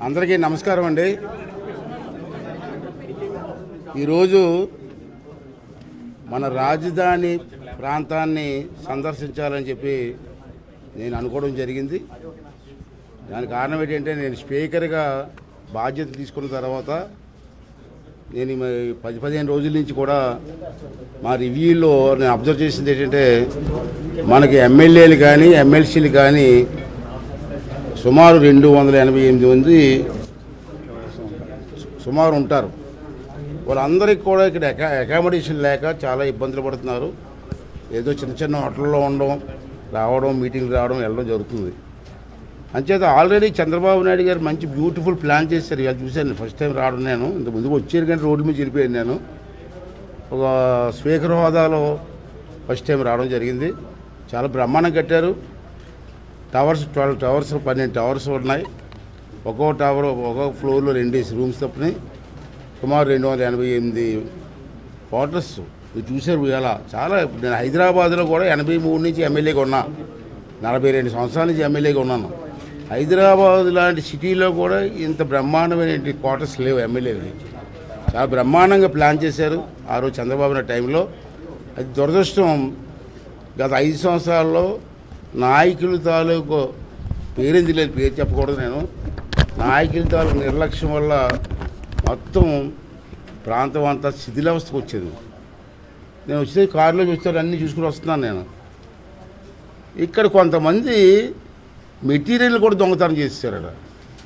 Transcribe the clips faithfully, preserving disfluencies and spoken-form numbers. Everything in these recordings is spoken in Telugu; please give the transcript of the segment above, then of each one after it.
అందరికీ నమస్కారం అండి. ఈరోజు మన రాజధాని ప్రాంతాన్ని సందర్శించాలని చెప్పి నేను అనుకోవడం జరిగింది. దానికి కారణం ఏంటంటే, నేను స్పీకర్గా బాధ్యత తీసుకున్న తర్వాత నేను పది పదిహేను రోజుల నుంచి కూడా మా రివ్యూలో నేను అబ్జర్వ్ చేసింది ఏంటంటే, మనకి ఎమ్మెల్యేలు కానీ ఎమ్మెల్సీలు కానీ సుమారు రెండు వందల ఎనభై ఎనిమిది మంది సుమారు ఉంటారు. వాళ్ళందరికీ కూడా ఇక్కడ అకా అకామిడేషన్ లేక చాలా ఇబ్బందులు పడుతున్నారు. ఏదో చిన్న చిన్న హోటల్లో ఉండడం, రావడం, మీటింగ్లు రావడం, వెళ్ళడం జరుగుతుంది. అంచేత ఆల్రెడీ చంద్రబాబు నాయుడు గారు మంచి బ్యూటిఫుల్ ప్లాన్ చేశారు. ఇలా చూశాను ఫస్ట్ టైం రావడం. నేను ఇంత ముందుకు వచ్చాను కానీ రోడ్డు మీద వెళ్ళిపోయాను. నేను ఒక స్పీకర్ హోదాలో ఫస్ట్ టైం రావడం జరిగింది. చాలా బ్రహ్మాండం కట్టారు. టవర్స్ ట్వెల్వ్ టవర్స్ పన్నెండు టవర్స్ ఉన్నాయి. ఒక్కో టవర్ ఒక్కొక్క ఫ్లోర్లో రెండేసి రూమ్స్ తప్పని సుమారు రెండు వందల ఎనభై ఎనిమిది క్వార్టర్స్ మీరు చూశారు. ఇలా చాలా నేను హైదరాబాద్లో కూడా ఎనభై మూడు నుంచి ఎమ్మెల్యేగా ఉన్నా, నలభై రెండు సంవత్సరాల నుంచి ఎమ్మెల్యేగా ఉన్నాను. హైదరాబాద్ లాంటి సిటీలో కూడా ఇంత బ్రహ్మాండమైన క్వార్టర్స్ లేవు ఎమ్మెల్యేలకి. చాలా బ్రహ్మాండంగా ప్లాన్ చేశారు ఆ రోజు చంద్రబాబు నాయుడు టైంలో. అది దురదృష్టం, గత ఐదు సంవత్సరాల్లో నాయకుల తాలూకు పేరేంది లేదు, పేరు చెప్పకూడదు. నేను నాయకుల తాలూకు నిర్లక్ష్యం వల్ల మొత్తం ప్రాంతం అంతా శిథిలావస్థకు వచ్చేది. నేను వచ్చే కారులో చూస్తాను, అన్నీ చూసుకుని వస్తున్నాను. నేను ఇక్కడ కొంతమంది మెటీరియల్ కూడా దొంగతనం చేసేసారు. అక్కడ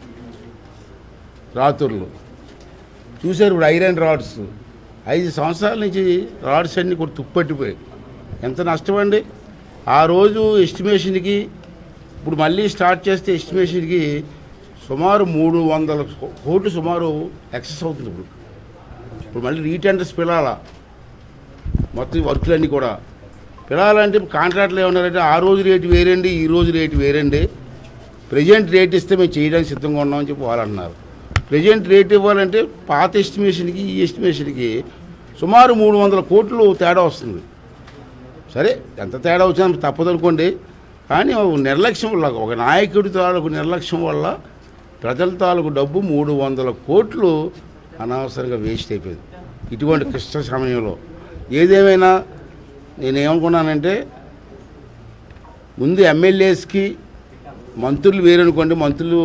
రాత్రులు చూశారు. ఇప్పుడు ఐరన్ రాడ్స్ ఐదు సంవత్సరాల నుంచి రాడ్స్ అన్నీ కూడా తుప్పట్టిపోయాయి. ఎంత నష్టం అండి. ఆ రోజు ఎస్టిమేషన్కి ఇప్పుడు మళ్ళీ స్టార్ట్ చేస్తే ఎస్టిమేషన్కి సుమారు మూడు వందల కోట్లు సుమారు ఎక్సెస్ అవుతుంది. ఇప్పుడు ఇప్పుడు మళ్ళీ రీటెండర్స్ పిలాలా, మొత్తం వర్క్లన్నీ కూడా పిలాలంటే కాంట్రాక్ట్లు ఏమన్నారంటే, ఆ రోజు రేటు వేరండి, ఈ రోజు రేటు వేరండి, ప్రజెంట్ రేట్ ఇస్తే మేము చేయడానికి సిద్ధంగా ఉన్నామని చెప్పి వాళ్ళు అంటున్నారు. ప్రజెంట్ రేట్ ఇవ్వాలంటే పాత ఎస్టిమేషన్కి ఈ ఎస్టిమేషన్కి సుమారు మూడు వందల కోట్లు తేడా వస్తుంది. సరే, ఎంత తేడా వచ్చినా తప్పదనుకోండి. కానీ నిర్లక్ష్యం వల్ల, ఒక నాయకుడి తాలూకు నిర్లక్ష్యం వల్ల ప్రజల తాలూకు డబ్బు మూడు వందల కోట్లు అనవసరంగా వేస్ట్ అయిపోయింది ఇటువంటి కష్ట సమయంలో. ఏదేమైనా నేనేమనుకున్నానంటే, ముందు ఎమ్మెల్యేస్కి మంత్రులు వేరనుకోండి, మంత్రులు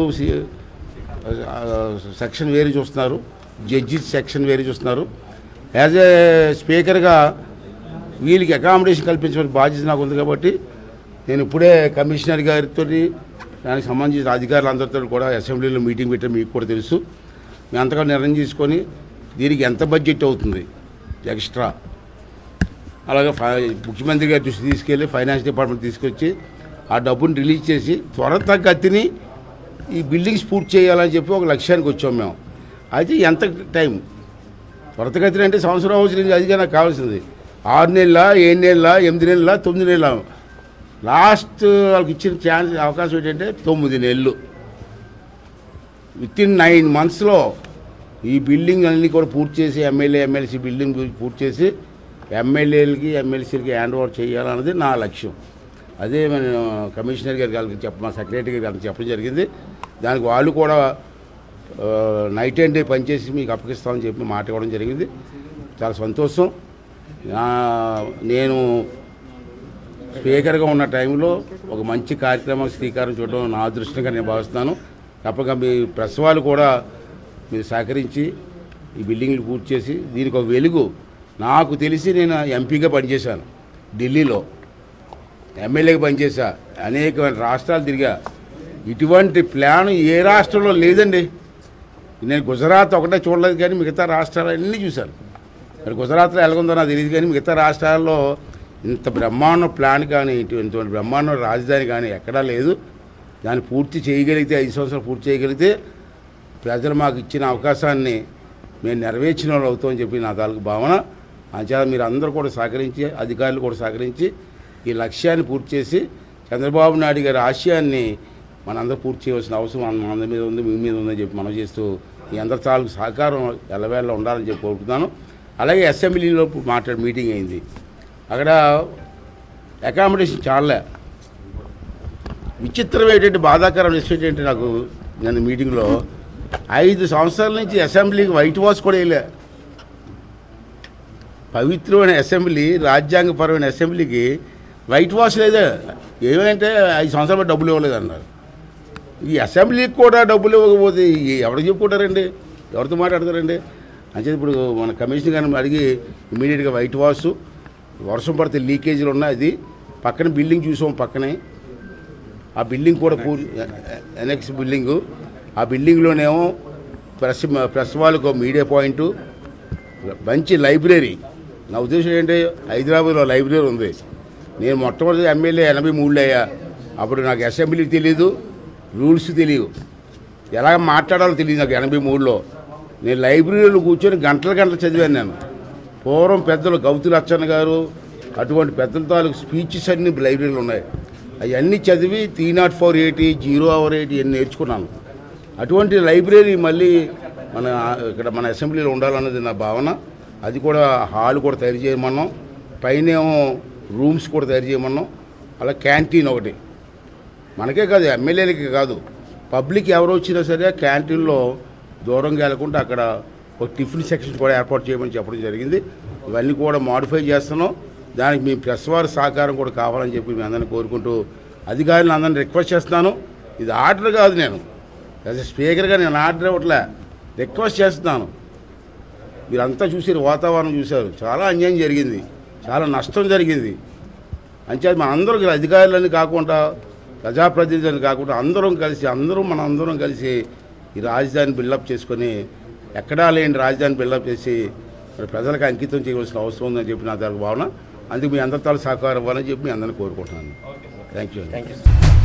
సెక్షన్ వేరే చూస్తున్నారు, జడ్జెస్ సెక్షన్ వేరే చూస్తున్నారు. యాజ్ ఏ స్పీకర్గా వీళ్ళకి అకామిడేషన్ కల్పించే బాధ్యత నాకు ఉంది. కాబట్టి నేను ఇప్పుడే కమిషనర్ గారితో, దానికి సంబంధించిన అధికారులందరితో కూడా అసెంబ్లీలో మీటింగ్ పెట్టారు. మీకు కూడా తెలుసు. మేము అంతగా నిర్ణయం తీసుకొని దీనికి ఎంత బడ్జెట్ అవుతుంది ఎక్స్ట్రా, అలాగే ముఖ్యమంత్రి గారి దృష్టి తీసుకెళ్ళి ఫైనాన్స్ డిపార్ట్మెంట్ తీసుకొచ్చి ఆ డబ్బుని రిలీజ్ చేసి త్వరతగతిని ఈ బిల్డింగ్స్ పూర్తి చేయాలని చెప్పి ఒక లక్ష్యానికి వచ్చాం మేము. అయితే ఎంత టైం త్వరతగతిని అంటే సంవత్సరం అవసరం, అదిగా నాకు కావాల్సింది. ఆరు నెలల ఏడు నెలల ఎనిమిది నెలల తొమ్మిది నెలల లాస్ట్ వాళ్ళకి ఇచ్చిన ఛాన్స్ అవకాశం ఏంటంటే తొమ్మిది నెలలు. విత్ ఇన్ నైన్ మంత్స్లో ఈ బిల్డింగ్ అన్నీ కూడా పూర్తి చేసి, ఎమ్మెల్యే ఎమ్మెల్సీ బిల్డింగ్ పూర్తి చేసి ఎమ్మెల్యేలకి ఎమ్మెల్సీలకి హ్యాండ్ ఓవర్ చేయాలన్నది నా లక్ష్యం. అదే నేను కమిషనర్ గారి గారికి చెప్ప మా సెక్రటరీ గారికి చెప్పడం జరిగింది. దానికి వాళ్ళు కూడా నైట్ అండ్ డే పనిచేసి మీకు అప్పగిస్తామని చెప్పి మాట ఇవ్వడం జరిగింది. చాలా సంతోషం. నేను స్పీకర్గా ఉన్న టైంలో ఒక మంచి కార్యక్రమం శ్రీకారం చూడడం నా అదృష్టంగా నేను భావిస్తున్నాను. తప్పక మీ ప్రెస్ వాళ్ళు కూడా మీరు సహకరించి ఈ బిల్డింగ్లు పూర్తి చేసి దీనికి ఒక వెలుగు. నాకు తెలిసి నేను ఎంపీగా పనిచేశాను, ఢిల్లీలో ఎమ్మెల్యేగా పనిచేశా, అనేక రాష్ట్రాలు తిరిగా. ఇటువంటి ప్లాన్ ఏ రాష్ట్రంలో లేదండి. నేను గుజరాత్ ఒకటే చూడలేదు కానీ మిగతా రాష్ట్రాలన్నీ చూశాను. మరి గుజరాత్లో ఎలాగుందో నాకు తెలియదు కానీ మిగతా రాష్ట్రాల్లో ఇంత బ్రహ్మాండ ప్లాన్ కానీ ఇటువంటి బ్రహ్మాండ రాజధాని కానీ ఎక్కడా లేదు. దాన్ని పూర్తి చేయగలిగితే, ఐదు సంవత్సరాలు పూర్తి చేయగలిగితే ప్రజలు మాకు ఇచ్చిన అవకాశాన్ని మేము నెరవేర్చిన వాళ్ళు అవుతామని చెప్పి నా తాలూకు భావన. అంచేత మీరు అందరూ కూడా సహకరించి, అధికారులు కూడా సహకరించి ఈ లక్ష్యాన్ని పూర్తి చేసి చంద్రబాబు నాయుడు గారి ఆశయాన్ని మనందరూ పూర్తి చేయవలసిన అవసరం మన అందరి మీద ఉంది, మీ మీద ఉందని చెప్పి మనం చేస్తూ మీ అందరి తాలూకు సహకారం ఎల్లవేళ ఉండాలని చెప్పి కోరుకుంటున్నాను. అలాగే అసెంబ్లీలో మాట్లాడి మీటింగ్ అయింది. అక్కడ అకామిడేషన్ చాలా విచిత్రం ఏంటంటే, బాధాకరం విషయం ఏంటంటే, నాకు నేను మీటింగ్లో ఐదు సంవత్సరాల నుంచి అసెంబ్లీకి వైట్ వాష్ కూడా వేయలే. పవిత్రమైన అసెంబ్లీ, రాజ్యాంగపరమైన అసెంబ్లీకి వైట్ వాష్ లేదా? ఏమంటే ఐదు సంవత్సరాలు డబ్బులు ఇవ్వలేదు అన్నారు. ఈ అసెంబ్లీకి కూడా డబ్బులు ఇవ్వకపోతే ఎవరికి చెప్పుకుంటారండి? ఎవరితో మాట్లాడతారండి? అంటే ఇప్పుడు మన కమిషనర్ గారిని అడిగి ఇమీడియట్గా వైట్ వాష్, వర్షం పడితే లీకేజీలు ఉన్నాయి, అది పక్కన బిల్డింగ్ చూసాం, పక్కనే ఆ బిల్డింగ్ కూడా పూర్ ఎనెక్స్ బిల్డింగు, ఆ బిల్డింగ్లోనేమో ప్రెస్ ప్రెస్ వాళ్ళకు మీడియా పాయింటు, మంచి లైబ్రరీ. నా ఉద్దేశం ఏంటంటే హైదరాబాద్లో లైబ్రరీ ఉంది. నేను మొట్టమొదటి ఎమ్మెల్యే ఎనభై మూడులో అయ్యా. అప్పుడు నాకు అసెంబ్లీ తెలియదు, రూల్స్ తెలియదు, ఎలా మాట్లాడాలో తెలియదు నాకు. ఎనభై మూడులో నేను లైబ్రరీలో కూర్చొని గంటల గంటలు చదివాను. నేను పూర్వం పెద్దలు గౌతు లచ్చన్న గారు అటువంటి పెద్దల తాలూకు స్పీచెస్ అన్నీ లైబ్రరీలో ఉన్నాయి. అవన్నీ చదివి three naught four eighty zero or eighty అన్నీ నేర్చుకున్నాను. అటువంటి లైబ్రరీ మళ్ళీ మన ఇక్కడ మన అసెంబ్లీలో ఉండాలన్నది నా భావన. అది కూడా హాల్ కూడా తయారు చేయమన్నాం, పైనేమో రూమ్స్ కూడా తయారు చేయమన్నాం, అలా క్యాంటీన్ ఒకటి. మనకే కాదు, ఎమ్మెల్యేలకి కాదు, పబ్లిక్ ఎవరు వచ్చినా సరే క్యాంటీన్లో దూరంగా వెళ్ళకుండా అక్కడ ఒక టిఫిన్ సెక్షన్ కూడా ఏర్పాటు చేయమని చెప్పడం జరిగింది. ఇవన్నీ కూడా మాడిఫై చేస్తున్నాం. దానికి మీ ప్రెస్ వారి సహకారం కూడా కావాలని చెప్పి మీ అందరిని కోరుకుంటూ అధికారులను అందరినీ రిక్వెస్ట్ చేస్తున్నాను. ఇది ఆర్డర్ కాదు, నేను యాజ్ ఎ స్పీకర్గా నేను ఆర్డర్ ఇవ్వట్లే, రిక్వెస్ట్ చేస్తున్నాను. మీరంతా చూసారు, వాతావరణం చూశారు, చాలా అన్యాయం జరిగింది, చాలా నష్టం జరిగింది. అంచేది మన అందరూ అధికారులని కాకుండా ప్రజాప్రతినిధులని కాకుండా అందరం కలిసి అందరం మన అందరం కలిసి ఈ రాజధాని బిల్డప్ చేసుకొని ఎక్కడా లేని రాజధాని బిల్డప్ చేసి మరి ప్రజలకు అంకితం చేయవలసిన అవసరం ఉందని చెప్పి నా దానికి భావన. అందుకు మీ అందరితో సహకారం ఇవ్వాలని చెప్పి మీ అందరిని కోరుకుంటున్నాను. Thank you.